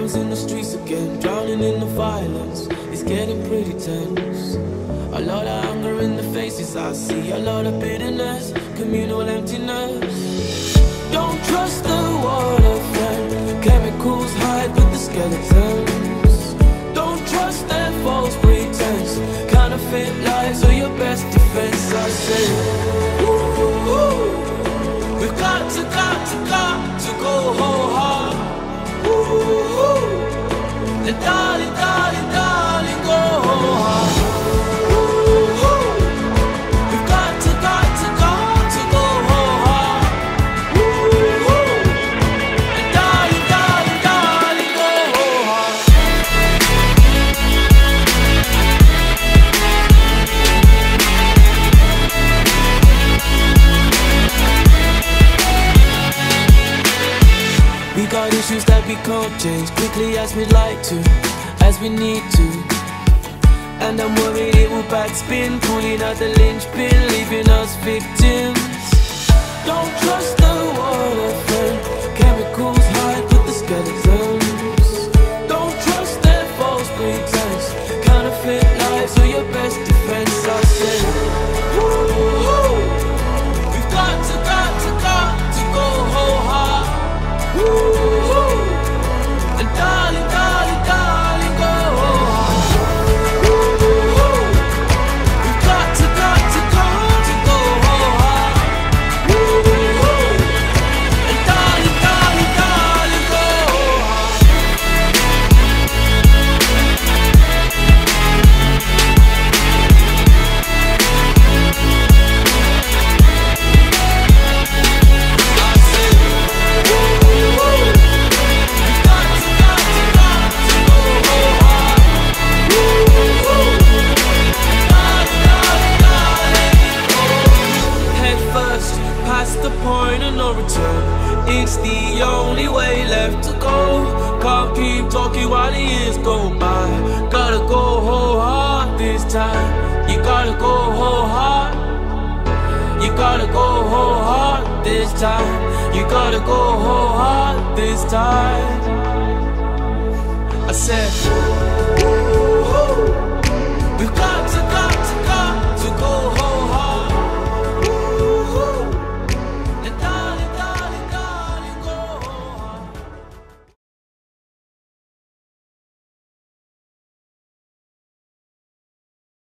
Rumors in the streets again, drowning in the violence. It's getting pretty tense. A lot of anger in the faces I see, a lot of bitterness, communal emptiness. Don't trust the water, friend. Chemicals hide with the skeletons. Don't trust their false pretense. Counterfeit lies are your best defense. I say, ooh, we've got to go whole hard. Ooh, and darling, darling, darling, go whole hard. We've got to go whole hard. And darling, darling, darling, go whole hard. We got issues that we can't change quickly as we'd like to, as we need to. And I'm worried it will backspin, pulling out the linchpin, leaving us victims. Don't trust the water, friend. Chemicals hide with the skeletons. Don't trust their false pretense. Counterfeit lies are your best defense. I say, ooh, we've got to go whole hard. Ooh, and darling, darling, darling, go hard. Ooh, we've got to go whole hard. Ooh, and darling, darling, darling, go hard. Past the point of no return, it's the only way left to go. Can't keep talking while the years go by. Gotta go whole hard this time. You gotta go whole hard. You gotta go whole hard this time. You gotta go whole hard this time. I said